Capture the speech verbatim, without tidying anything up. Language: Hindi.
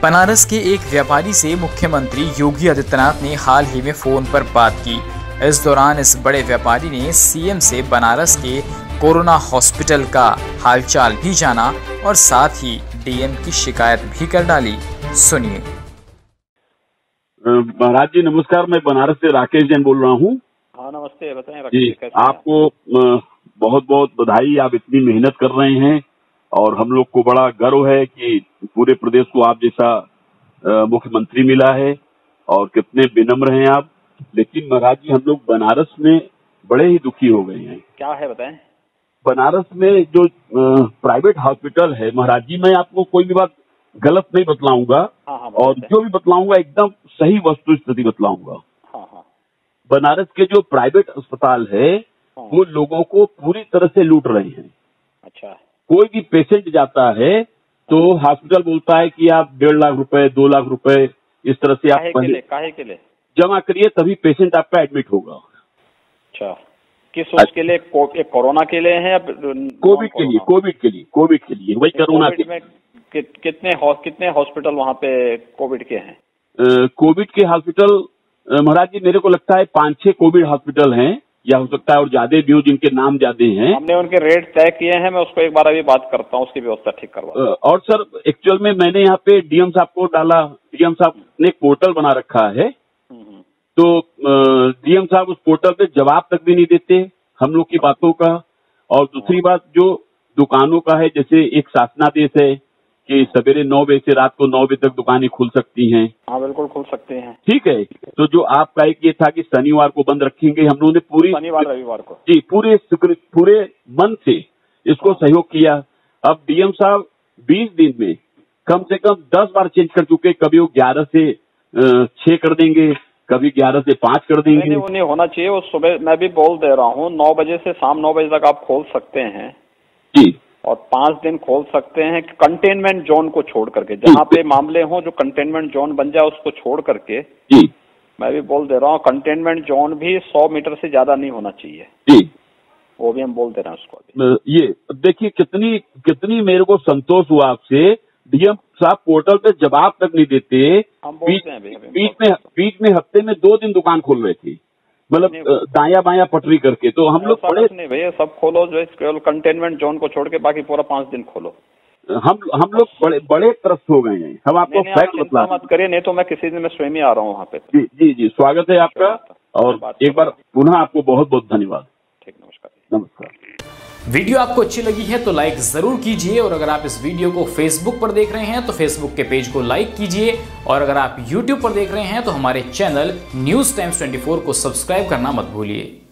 बनारस के एक व्यापारी से मुख्यमंत्री योगी आदित्यनाथ ने हाल ही में फोन पर बात की। इस दौरान इस बड़े व्यापारी ने सीएम से बनारस के कोरोना हॉस्पिटल का हालचाल भी जाना और साथ ही डीएम की शिकायत भी कर डाली। सुनिए। महाराज जी नमस्कार, मैं बनारस से राकेश जैन बोल रहा हूँ। हाँ नमस्ते, बताएं जी। आपको बहुत बहुत बधाई, आप इतनी मेहनत कर रहे हैं और हम लोग को बड़ा गर्व है कि पूरे प्रदेश को आप जैसा मुख्यमंत्री मिला है और कितने विनम्र हैं आप। लेकिन महाराज जी हम लोग बनारस में बड़े ही दुखी हो गए हैं। क्या है बताएं। बनारस में जो प्राइवेट हॉस्पिटल है महाराज जी, मैं आपको कोई भी बात गलत नहीं बतलाऊंगा। हाँ, हाँ, और जो भी बतलाऊंगा एकदम सही वस्तु स्थिति बतलाऊंगा। हाँ, हाँ। बनारस के जो प्राइवेट अस्पताल है हाँ। वो लोगों को पूरी तरह से लूट रहे हैं। अच्छा। कोई भी पेशेंट जाता है तो हॉस्पिटल बोलता है कि आप डेढ़ लाख रुपए दो लाख रुपए इस तरह से आप पहले काहे के लिए जमा करिए तभी पेशेंट आपका एडमिट होगा। अच्छा, किस उसके लिए? को, कोरोना के लिए है या कोविड के लिए? कोविड के लिए कोविड के लिए वही कोरोना के में कि, कितने कितने हॉस्पिटल वहाँ पे कोविड के हैं? कोविड के हॉस्पिटल महाराज जी मेरे को लगता है पांच छह कोविड हॉस्पिटल हैं, या हो सकता है और ज्यादा भी हो जिनके नाम ज्यादा हैं। हमने उनके रेट तय किए हैं, मैं उसको एक बार अभी बात करता हूँ, उसकी व्यवस्था ठीक करवा। और सर एक्चुअल में मैंने यहाँ पे डीएम साहब को डाला, डीएम साहब ने एक पोर्टल बना रखा है। तो डीएम साहब उस पोर्टल पे जवाब तक भी नहीं देते हम लोग की बातों का। और दूसरी बात जो दुकानों का है, जैसे एक शासनादेश है कि सवेरे नौ बजे से रात को नौ बजे तक दुकानें खुल सकती हैं। हाँ बिल्कुल खुल सकते हैं। ठीक है। तो जो आपका एक ये था कि शनिवार को बंद रखेंगे, हम लोगों ने पूरी शनिवार रविवार को जी पूरे पूरे मन से इसको सहयोग किया। अब डीएम साहब बीस दिन में कम से कम दस बार चेंज कर चुके। कभी वो ग्यारह से छह कर देंगे, कभी ग्यारह से पांच कर देंगे। नहीं, वो नहीं होना चाहिए। वो सुबह मैं भी बोल दे रहा हूँ, नौ बजे से शाम नौ बजे तक आप खोल सकते हैं जी, और पांच दिन खोल सकते हैं कंटेनमेंट जोन को छोड़ करके। जहाँ पे मामले हों जो कंटेनमेंट जोन बन जाए उसको छोड़ करके। जी मैं भी बोल दे रहा हूँ, कंटेनमेंट जोन भी सौ मीटर से ज्यादा नहीं होना चाहिए। जी वो भी हम बोल दे रहे हैं उसको। ये देखिए कितनी कितनी मेरे को संतोष हुआ आपसे। डीएम साहब पोर्टल पे जवाब तक नहीं देते। हम बोलते हैं अभी, अभी बीच में बीच में हफ्ते में दो दिन दुकान खोल रहे थे, मतलब दाया बाया पटरी करके। तो हम लोग बड़े नहीं भैया, सब खोलो जो केवल कंटेनमेंट जोन को छोड़ के बाकी पूरा पांच दिन खोलो। हम हम लोग बड़े बड़े त्रस्त हो गए हैं। हम आपको फैक्ट बता मत करिए, नहीं तो मैं किसी दिन में स्वयं ही आ रहा हूँ वहाँ पे। जी जी जी स्वागत है आपका। और एक बार पुनः आपको बहुत बहुत धन्यवाद। ठीक, नमस्कार। नमस्कार। वीडियो आपको अच्छी लगी है तो लाइक जरूर कीजिए, और अगर आप इस वीडियो को फेसबुक पर देख रहे हैं तो फेसबुक के पेज को लाइक कीजिए, और अगर आप यूट्यूब पर देख रहे हैं तो हमारे चैनल न्यूज टाइम्स चौबीस को सब्सक्राइब करना मत भूलिए।